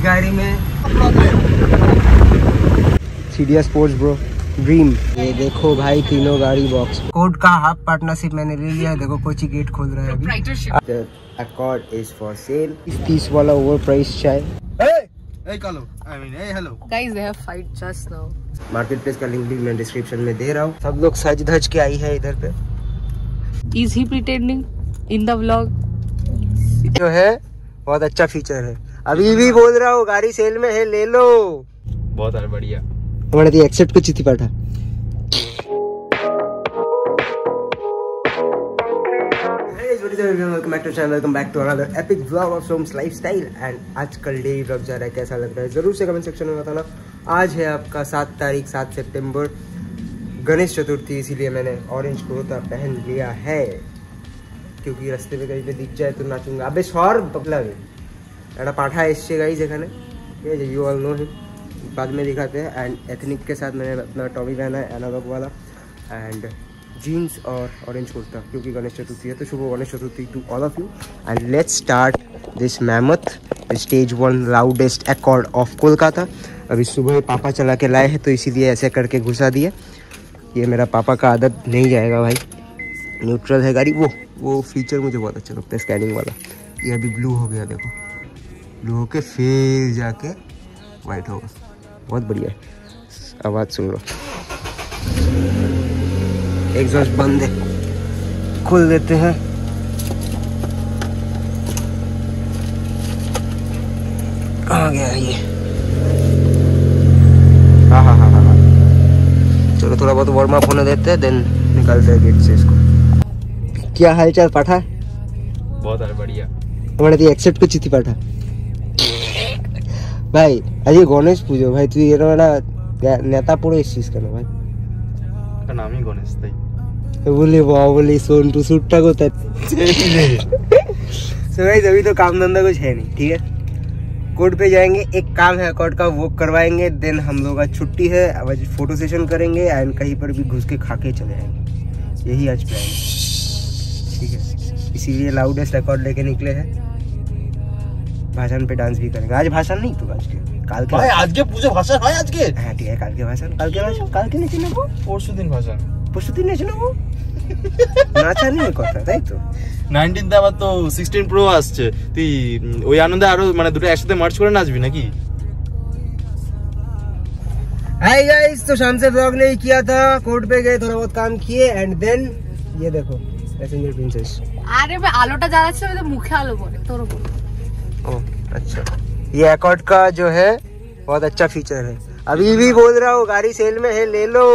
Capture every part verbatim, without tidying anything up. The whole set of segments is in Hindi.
गाड़ी में सीडिया स्पोर्ट्स ब्रो ड्रीम। ये देखो भाई तीनों गाड़ी बॉक्स। कोड का हाफ पार्टनरशिप मैंने ले लिया है। देखो कोची गेट खोल रहा है अभी। Accord is for sale। तीस वाला ओवर प्राइस चाय। Hey, Carlo. I mean, hey, hello. Guys, they have fight just now. Market place का लिंक भी मैं डिस्क्रिप्शन में दे रहा हूँ। सब लोग सज धज के आई है इधर पे। Is he pretending in the vlog? जो है बहुत अच्छा फीचर है। अभी भी बोल रहा हूँ गाड़ी सेल में है, ले लो। बहुत है बढ़िया। हमारे तो एक्सेप्ट कुछ थी पाठा। Welcome back to channel, welcome back to another epic vlog of Som's lifestyle. And आज कल डे व्लॉग जा रहा है, कैसा लग रहा है जरूर से कमेंट सेक्शन में बताना। आज है आपका सात तारीख सात सितंबर, गणेश चतुर्थी, इसीलिए मैंने ऑरेंज कुर्ता पहन लिया है क्योंकि रास्ते पे कहीं पे दिख जाए तो नाचूंगा। अबे सौर पगला एटा पाठा एसছে गाइस এখানে, ये यू ऑल नो हिम, बाद में दिखाते हैं। एंड एथनिक के साथ मैंने अपना टॉमी पहना है एनालॉग वाला, एंड जीन्स और ऑरेंज कुर्ता क्योंकि गणेश चतुर्थी है। तो शुभ Ganesh Chaturthi to all of you and let's start this mammoth stage one loudest accord of Kolkata. अभी सुबह पापा चला के लाए हैं तो इसीलिए ऐसे करके घुसा दिए। ये मेरा पापा का आदत नहीं जाएगा भाई। न्यूट्रल है गाड़ी। वो वो फीचर मुझे बहुत अच्छा लगता है स्कैनिंग वाला। ये अभी ब्लू हो गया, देखो ब्लू होके फिर जाके वाइट होगा, बहुत बढ़िया है। आवाज़ सुन लो, एग्जॉस्ट बंद है, खोल देते हैं। आ गया ये। हाँ हाँ हाँ हाँ हाँ चलो थोड़ा बहुत वार्म अप होने देते हैं, देन निकलते हैं गेट से इसको। क्या हाल चाल पाठा? बहुत है बढ़िया। हमारे तो एक्सेप्ट कुछ थी पाठा भाई। अरे गणेश पूजो भाई, तू ये ना नेता पड़ो इस चीज का ना भाई, का नाम ही गणेश था। बोले वाह बोले सोनटू सूटटा को सो गाइस अभी तो काम धंधा कुछ है नहीं, ठीक है। कोर्ट पे जाएंगे, एक काम है कोर्ट का, वो करवाएंगे। देन हम लोग का छुट्टी है, अब फोटो सेशन करेंगे एंड कहीं पर भी घुस के खा के चले जाएंगे। यही आज प्लान है, ठीक है। इसीलिए लाउडेस्ट रिकॉर्ड लेके निकले हैं। भाषण पे डांस भी करेंगे। आज भाषण नहीं तो आज के काल के भाई आज के पूजा भाषण है आज के। हाँ ठीक है, काल के भाषण, काल के भाषण, काल के नहीं वो परसों दिन भाषण, परसों दिन नहीं वो নাচা নিয়ে কথা, তাই তো। নাইনটিন তে আবার তো সিক্সটিন প্রো আসছে, তুই ওই আনন্দে আরো মানে দুটো একসাথে মার্চ করে নাচবি নাকি? हाय गाइस, तो शाम से व्लॉग नहीं किया था, कोर्ट पे गए, थोड़ा बहुत काम किए एंड देन ये देखो पैसेंजर प्रिंसेस। আরে ভাই আলোটা জ্বালাচ্ছে ওই তো মুখে আলো পড়ে তোর উপর। ओह अच्छा, ये एकॉर्ड का जो है बहुत अच्छा फीचर है। अभी भी बोल रहा हूँ गाड़ी सेल में है, ले लो।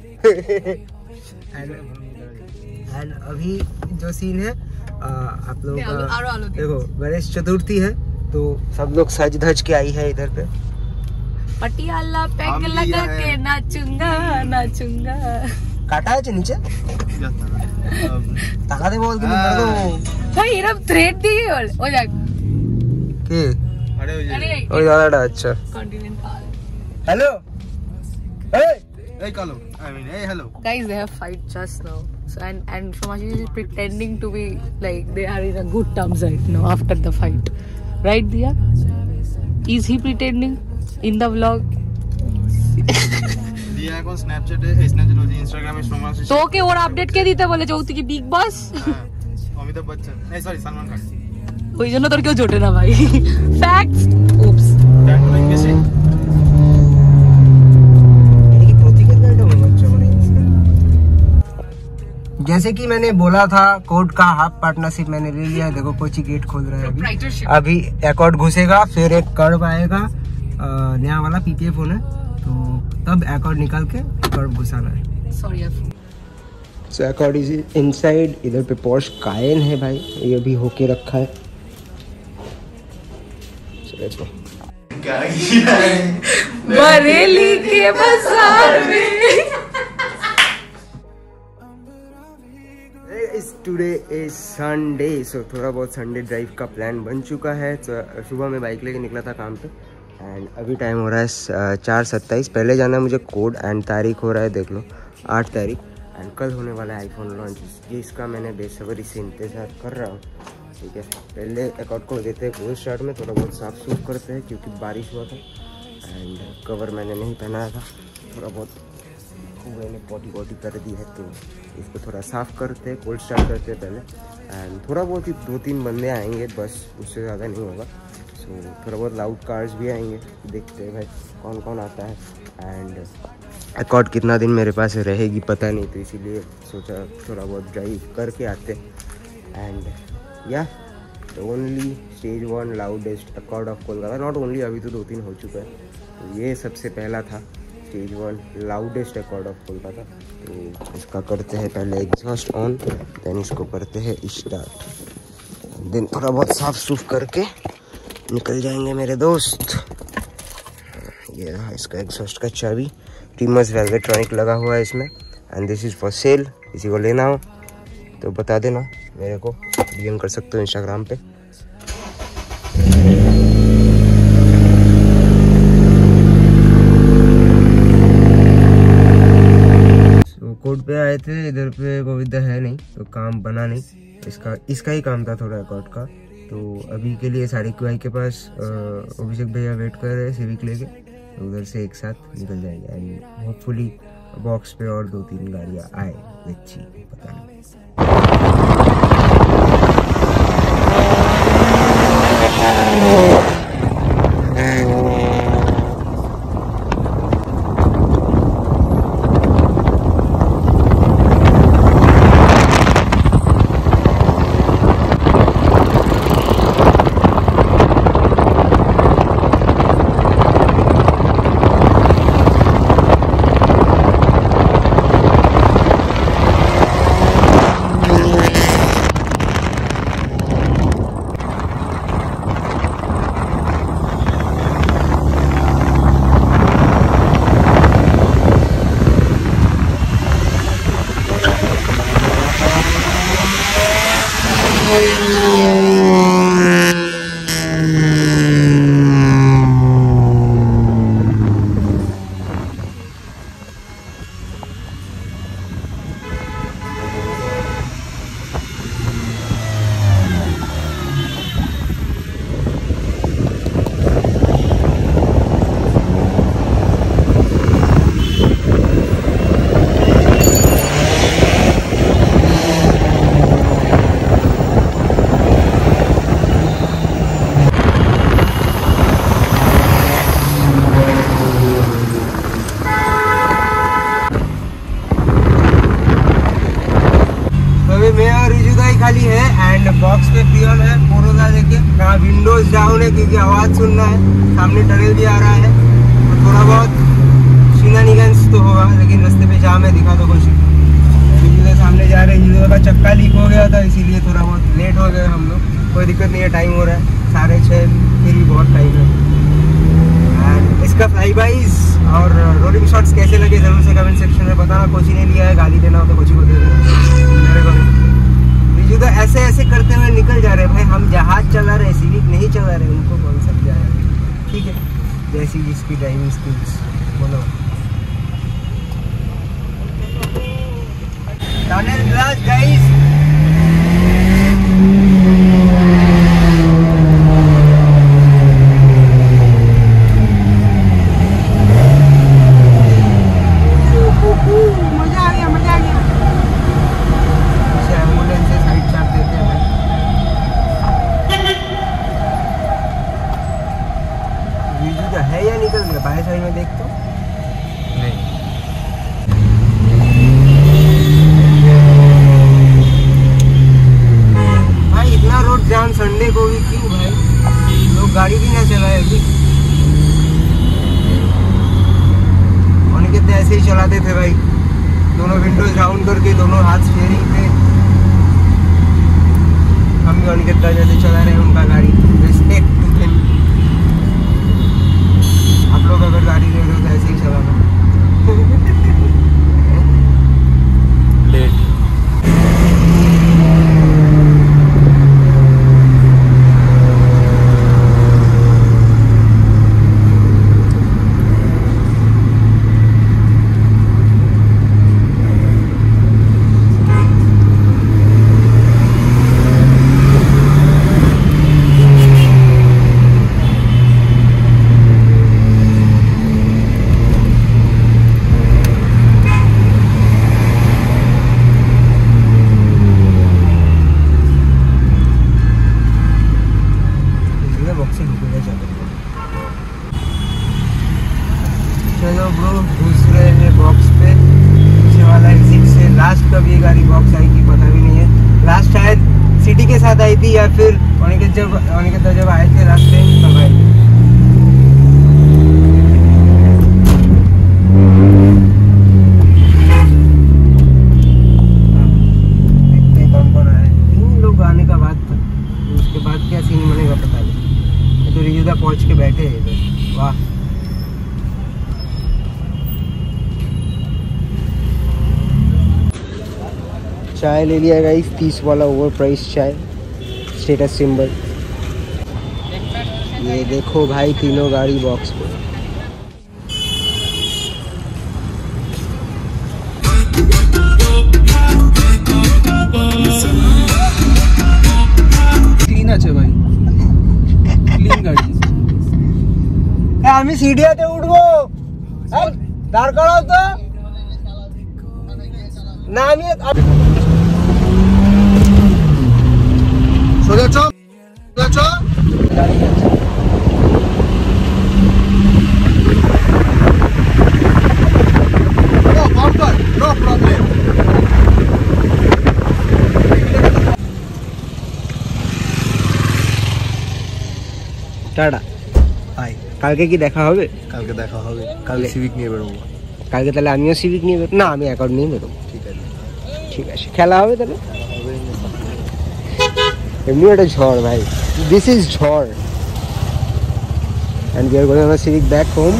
एंड अभी जो सीन है आ, आप लोगों का देखो, गणेश चतुर्थी है तो सब लोग सज धज के आई है इधर पे। पटियाला पैक लगा के नाचूंगा नाचूंगा। काटा है नीचे ताका दे बोल के कर दो भाई। ये रब थ्रेड दी और ओ जा के अरे अरे ओ ज्यादा अच्छा continent. Hello hey Hey, Carlo. I mean, hey, hello. Guys, they have fight just now. So and and Shomashi is pretending to be like they are in a good terms right now after the fight, right Diya? Is he pretending in the vlog? दिया এখন স্ন্যাপচ্যাটে, স্ন্যাপচ্যাট হচ্ছে ইনস্টাগ্রামে সোমাশি। তোকে ওর আপডেট কে দিতে বলে চৌথি কি বিগ বস? অমিতাভ বচ্চন, এই সরি সালমান খান। ওই জন্য তোর কেউ জোটে না ভাই। ফ্যাক্টস। উপস ট্যাঙ্ক লাইক বেশি। जैसे कि मैंने बोला था, कोड का हाफ पार्टनरशिप मैंने ले लिया है। देखो कोची गेट खोल रहा है अभी। अभी एकॉर्ड घुसेगा, फिर एक कर्व आएगा, नया वाला पीपीए फोन है, तो तब एकॉर्ड निकाल के कर्व घुसाना है। Sorry so accord is inside. इधर पे पोर्श कायन है भाई, ये भी होके रखा है। so let's go। बरेली के बाजार में टुडे इज संडे, सो थोड़ा बहुत संडे ड्राइव का प्लान बन चुका है। तो सुबह में बाइक लेके निकला था काम पे एंड अभी टाइम हो रहा है चार सत्ताईस। पहले जाना है मुझे कोड एंड तारीख हो रहा है देख लो आठ तारीख एंड कल होने वाला है आईफोन लॉन्च, जिसका मैंने बेसब्री से इंतज़ार कर रहा हूँ। ठीक है, पहले अकॉर्ड को देते हैं कोल्ड स्टार्ट में, थोड़ा बहुत साफ सूफ करते हैं क्योंकि बारिश हुआ था एंड कवर मैंने नहीं पहनाया था, थोड़ा बहुत मैंने पॉटी पॉटी कर दी है, तो इसको थोड़ा साफ़ करते हैं, कोल्ड स्टार्ट करते हैं पहले एंड थोड़ा बहुत ही दो तीन बंदे आएंगे बस, उससे ज़्यादा नहीं होगा। सो थोड़ा बहुत लाउड कार्स भी आएंगे, देखते हैं भाई कौन कौन आता है एंड अकॉर्ड कितना दिन मेरे पास रहेगी पता नहीं, तो इसीलिए सोचा थोड़ा बहुत ड्राइव करके आते एंड या the only stage one loudest accord of Kolkata, not only, अभी तो दो तीन हो चुका है, तो ये सबसे पहला था stage one loudest accord of Kolkata. तो इसका करते हैं पहले एग्जॉस्ट ऑन, देन इसको करते हैं स्टार्ट, देन थोड़ा बहुत साफ सूफ करके निकल जाएंगे मेरे दोस्त। ये रहा इसका एग्जॉस्ट का चाबी, टीमर्स वेल्वेट्रॉनिक लगा हुआ है इसमें and this is for sale, किसी को लेना हो तो बता देना मेरे को, डीएम कर सकते हो इंस्टाग्राम पे। so, कोर्ट पे आए थे, इधर पे गोविंदा है नहीं तो काम बना नहीं, इसका इसका ही काम था थोड़ा अकॉर्ड का, तो अभी के लिए सारी क्वाई के पास अभिषेक भैया वेट कर रहे हैं सिविक लेके, तो उधर से एक साथ निकल जाएंगे एंड होपफुली बॉक्स पे और दो तीन गाड़ियाँ आए, अच्छी पता नहीं। खाली है एंड बॉक्स पे पियन है, फोरोजा देखे यहाँ विंडोज डाउन है क्योंकि आवाज़ सुनना है, सामने टनल भी आ रहा है, तो थोड़ा बहुत शिनानिगंस तो होगा, लेकिन रास्ते पे जाम है, दिखा दो कुछ हीरो सामने जा रहे हैं, हीरो का चक्का लीक हो गया था इसीलिए थोड़ा बहुत लेट हो गए हम लोग, कोई दिक्कत नहीं है, टाइम हो रहा है साढ़े छः, फिर भी बहुत टाइम है एंड इसका फ्लाई बाइज और रोलिंग शॉट्स कैसे लगे जरूर से कमेंट सेक्शन में बताना, कोची ने लिया है, गाली देना हो तो कोची को दे देना, मेरे को नहीं। तो ऐसे ऐसे करते हुए निकल जा रहे हैं भाई, हम जहाज चला रहे हैं, सिविक नहीं चला रहे, उनको कौन समझा है, ठीक है, जैसी जिसकी ड्राइविंग स्किल्स बोलो। टनल ग्लास गाइस, मजा आ गया, मजा आ गया। एम्बुलेंस से साइड चार्ज देते हैं, वीजू का है या निकल गया, बाएं साइड में देख तो नहीं। भाई इतना रोड जाम संडे को भी क्यों भाई, लोग गाड़ी भी ना चलाए अभी, उन्हें कितने ऐसे ही चलाते थे भाई, दोनों विंडोज डाउन करके दोनों हाथ स्टीयरिंग पे, हम भी उनके तरह जैसे चला रहे हैं उनका गाड़ी, रिस्पेक्ट टू हिम। आप लोग अगर गाड़ी ले रहे हो तो ऐसे ही चलाना। लेट चलो ब्रो दूसरे में बॉक्स पे पीछे वाला एग्जिट से लास्ट कब ये गाड़ी बॉक्स आएगी पता भी नहीं है। लास्ट शायद सिटी के साथ आई थी या फिर अनिकेत जब अनिकेत जब आए थे लास्ट टाइम तब आई थी। देखते कौन कौन आए। तीन लोग आने का बात था, उसके बाद क्या सीन बनेगा पता नहीं। तो रिजुदा पहुंच के बैठे हैं इधर। वाह चाय ले लिया गाइस, तीस वाला ओवर प्राइस चाय, स्टेटस सिंबल। ये देखो भाई तीनों गाड़ी बॉक्स पे। क्लीन আছে ভাই, ক্লিন গাড়ি। আমি সিডিয়াতে উঠবো, দাঁড় করাও তো না। আমি সোজা চল সোজা চল। গাড়ি আছে no problem no problem. Tata bye. কালকে কি দেখা হবে? কালকে দেখা হবে, কালকে সিভিক নিয়ে বেরোবো। কালকে তাহলে আমিও সিভিক নিয়ে বেরোবো। না আমি অ্যাকাউন্ট নিয়ে বেরোবো। ঠিক আছে ঠিক আছে, খেলা হবে তাহলে। এমনি একটা ঝড় ভাই, দিস ইজ ঝড়। and we are going on a civic back home.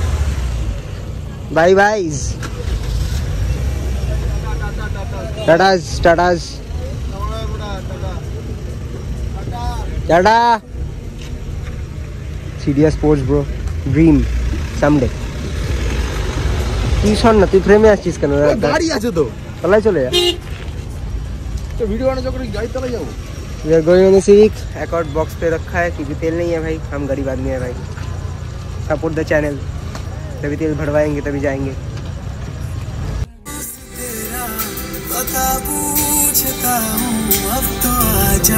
Bye guys, tatas tatas tata. সিডিয়া স্পোর্টস ব্রো, ড্রিম সামডে। তুই শোন না, তুই ফ্রেমে আসছিস কেন? গাড়ি আছে তো, তলায় চলে যা। तो वीडियो बनाने जो गाड़ी तला जाओ। We are going on a civic, accord box पे रखा है क्योंकि तेल नहीं है भाई, हम गरीब आदमी है भाई। सपोर्ट द चैनल, तभी तेल भरवाएंगे तभी जाएंगे। पता पूछता हूँ अब तो आजा।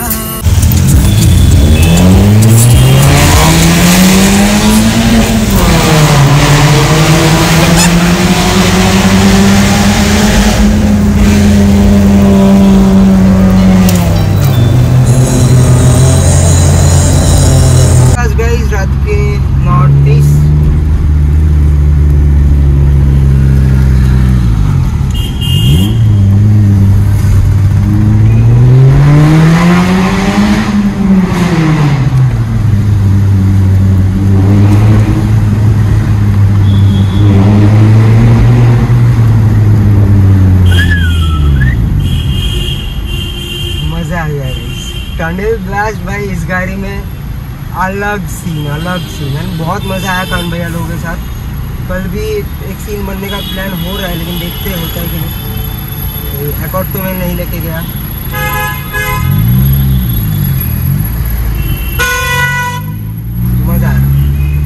रात के नॉर्थ ईस्ट मजा आ गया। टनल ब्लास्ट भाई इस गाड़ी में अलग सीन अलग सीन है। बहुत मज़ा आया कान भैया लोगों के साथ। कल भी एक सीन बनने का प्लान हो रहा है लेकिन देखते हैं होता है कि नहीं। अकॉर्ड तो मैं नहीं लेके गया। मज़ा आया।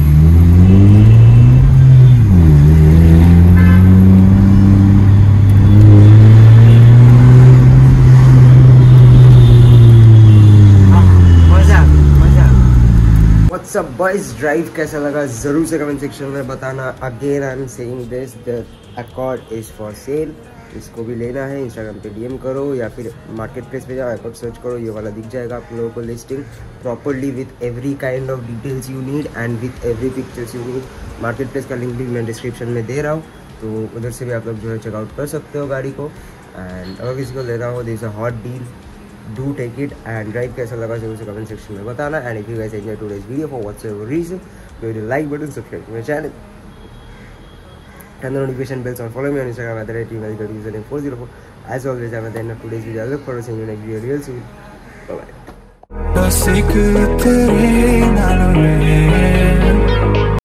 सब बॉयज ड्राइव कैसा लगा ज़रूर से कमेंट सेक्शन में बताना। Again I am saying this, the accord is for sale. इसको भी लेना है इंस्टाग्राम पे डीएम करो या फिर मार्केट प्लेस पे जाओ, अकॉर्ड सर्च करो, ये वाला दिख जाएगा आप लोगों को listing properly with every kind of details you need and with every pictures you need. Market place का लिंक भी मैं डिस्क्रिप्शन में दे रहा हूँ, तो उधर से भी आप लोग जो है चेकआउट कर सकते हो गाड़ी को। एंड अगर किसी को लेना हो, this a hot deal, do take it and drive कैसा लगा जरूर से कमेंट सेक्शन में बताना। And if you guys enjoy today's video for whatever reason, do the like button, subscribe to my channel, turn the notification bells on, follow me on Instagram at the rate username four zero four. As always, I'm at the end of today's video. I look forward to seeing you next video real soon. Bye bye.